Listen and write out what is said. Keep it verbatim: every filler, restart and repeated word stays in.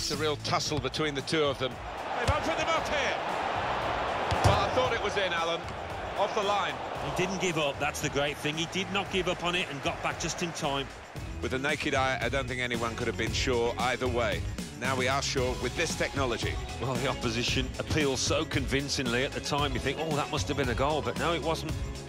It's a real tussle between the two of them. They've opened them up here. Well, I thought it was in, Alan. Off the line. He didn't give up, that's the great thing. He did not give up on it and got back just in time. With the naked eye, I don't think anyone could have been sure either way. Now we are sure with this technology. Well, the opposition appeals so convincingly at the time. You think, oh, that must have been a goal, but no, it wasn't.